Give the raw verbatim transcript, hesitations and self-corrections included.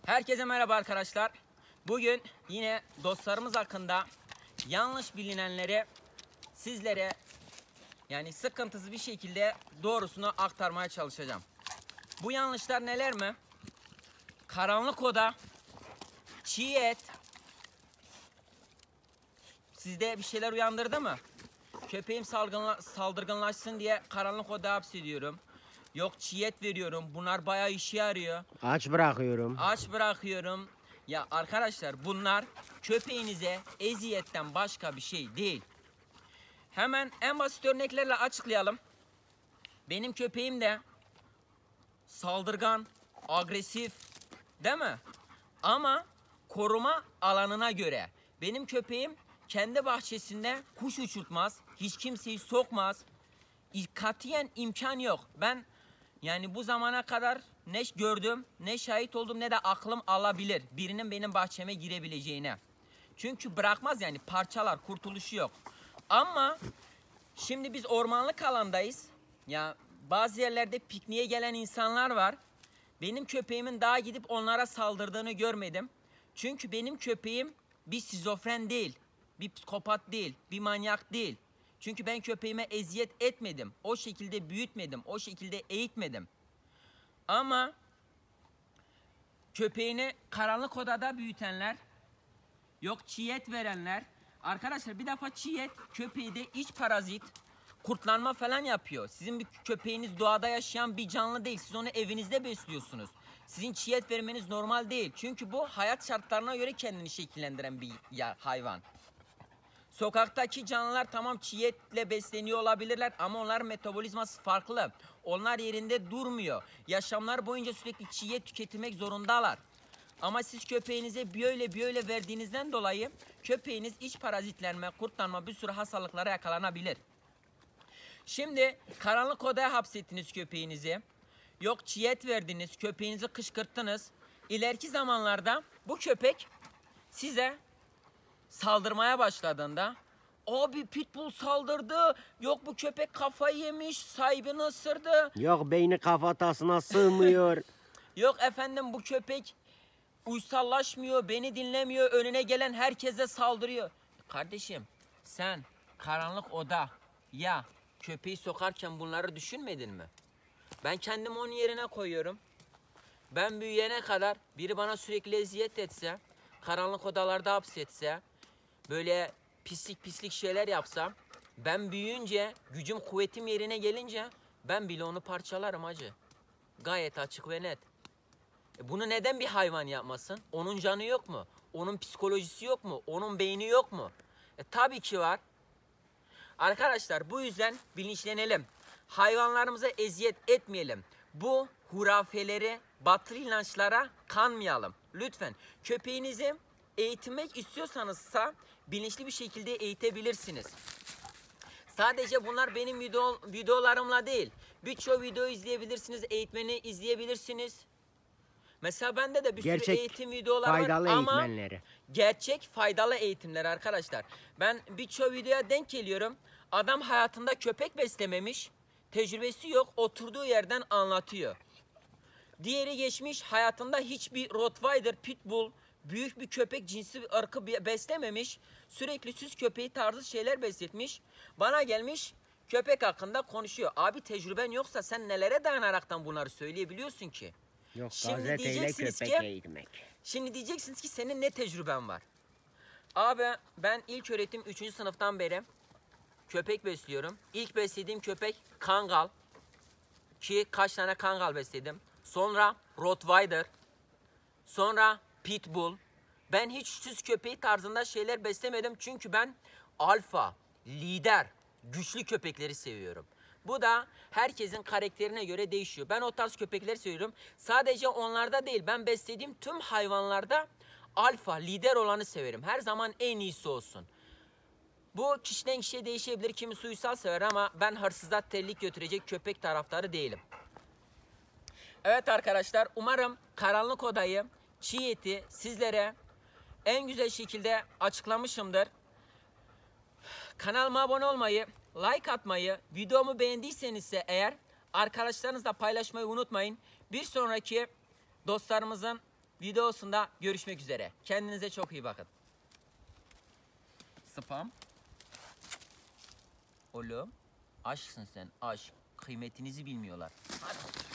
Herkese merhaba arkadaşlar. Bugün yine dostlarımız hakkında yanlış bilinenleri sizlere yani sıkıntısız bir şekilde doğrusunu aktarmaya çalışacağım. Bu yanlışlar neler mi? Karanlık oda, çiğ et. Sizde bir şeyler uyandırdı mı? Köpeğim salgınla, saldırganlaşsın diye karanlık oda hapsediyorum. Yok çiğ et veriyorum. Bunlar bayağı işe yarıyor. Aç bırakıyorum. Aç bırakıyorum. Ya arkadaşlar bunlar köpeğinize eziyetten başka bir şey değil. Hemen en basit örneklerle açıklayalım. Benim köpeğim de saldırgan, agresif, değil mi? Ama koruma alanına göre. Benim köpeğim kendi bahçesinde kuş uçurtmaz, hiç kimseyi sokmaz. Katiyen imkan yok. Ben yani bu zamana kadar ne gördüm, ne şahit oldum, ne de aklım alabilir birinin benim bahçeme girebileceğine. Çünkü bırakmaz yani, parçalar, kurtuluşu yok. Ama şimdi biz ormanlık alandayız. Ya bazı yerlerde pikniğe gelen insanlar var. Benim köpeğimin daha gidip onlara saldırdığını görmedim. Çünkü benim köpeğim bir şizofren değil, bir psikopat değil, bir manyak değil. Çünkü ben köpeğime eziyet etmedim. O şekilde büyütmedim. O şekilde eğitmedim. Ama köpeğini karanlık odada büyütenler, yok çiğ et verenler. Arkadaşlar bir defa çiğ et köpeği de iç parazit, kurtlanma falan yapıyor. Sizin bir köpeğiniz doğada yaşayan bir canlı değil. Siz onu evinizde besliyorsunuz. Sizin çiğ et vermeniz normal değil. Çünkü bu hayat şartlarına göre kendini şekillendiren bir hayvan. Sokaktaki canlılar tamam çiğ etle besleniyor olabilirler ama onların metabolizması farklı. Onlar yerinde durmuyor. Yaşamlar boyunca sürekli çiğ et tüketmek zorundalar. Ama siz köpeğinize böyle böyle verdiğinizden dolayı köpeğiniz iç parazitlenme, kurtlanma, bir sürü hastalıklara yakalanabilir. Şimdi karanlık odaya hapsettiniz köpeğinizi. Yok çiğ et verdiniz, köpeğinizi kışkırttınız. İleriki zamanlarda bu köpek size saldırmaya başladığında, abi pitbull saldırdı, yok bu köpek kafayı yemiş, sahibini ısırdı. Yok beyni kafatasına sığmıyor. Yok efendim bu köpek uysallaşmıyor, beni dinlemiyor, önüne gelen herkese saldırıyor. Kardeşim sen karanlık oda ya köpeği sokarken bunları düşünmedin mi? Ben kendimi onun yerine koyuyorum. Ben büyüyene kadar biri bana sürekli eziyet etse, karanlık odalarda hapsetse, böyle pislik pislik şeyler yapsam, ben büyüyünce, gücüm kuvvetim yerine gelince ben bile onu parçalarım hacı. Gayet açık ve net. E bunu neden bir hayvan yapmasın? Onun canı yok mu? Onun psikolojisi yok mu? Onun beyni yok mu? E tabii ki var. Arkadaşlar bu yüzden bilinçlenelim. Hayvanlarımıza eziyet etmeyelim. Bu hurafeleri, batıl inançlara kanmayalım. Lütfen köpeğinizi eğitmek istiyorsanızsa bilinçli bir şekilde eğitebilirsiniz. Sadece bunlar benim video, videolarımla değil. Birçok video izleyebilirsiniz, eğitmeni izleyebilirsiniz. Mesela bende de bir Gerçek sürü eğitim videoları var faydalı ama eğitmenleri. gerçek faydalı eğitimler arkadaşlar. Ben birçok videoya denk geliyorum. Adam hayatında köpek beslememiş, tecrübesi yok, oturduğu yerden anlatıyor. Diğeri geçmiş, hayatında hiçbir Rottweiler, Pitbull, büyük bir köpek cinsi bir ırkı beslememiş, sürekli süs köpeği tarzı şeyler besletmiş. Bana gelmiş köpek hakkında konuşuyor. Abi tecrüben yoksa sen nelere dayanaraktan bunları söyleyebiliyorsun ki? Yok Şimdi gazeteyle diyeceksiniz köpek ki, eğitmek. Şimdi diyeceksiniz ki senin ne tecrüben var? Abi ben ilk öğretim üçüncü sınıftan beri köpek besliyorum. İlk beslediğim köpek Kangal. Ki kaç tane Kangal besledim. Sonra Rottweiler. Sonra Pitbull. Ben hiç süs köpeği tarzında şeyler beslemedim. Çünkü ben alfa, lider, güçlü köpekleri seviyorum. Bu da herkesin karakterine göre değişiyor. Ben o tarz köpekleri seviyorum. Sadece onlarda değil, ben beslediğim tüm hayvanlarda alfa, lider olanı severim. Her zaman en iyisi olsun. Bu kişiden kişiye değişebilir. Kimisi uysal sever ama ben hırsıza terlik götürecek köpek taraftarı değilim. Evet arkadaşlar, umarım karanlık odayı, çiğ eti sizlere en güzel şekilde açıklamışımdır. Kanalıma abone olmayı, like atmayı, videomu beğendiyseniz eğer arkadaşlarınızla paylaşmayı unutmayın. Bir sonraki dostlarımızın videosunda görüşmek üzere. Kendinize çok iyi bakın. Spam. Oğlum, aşksın sen, aşk. Kıymetinizi bilmiyorlar. Hadi.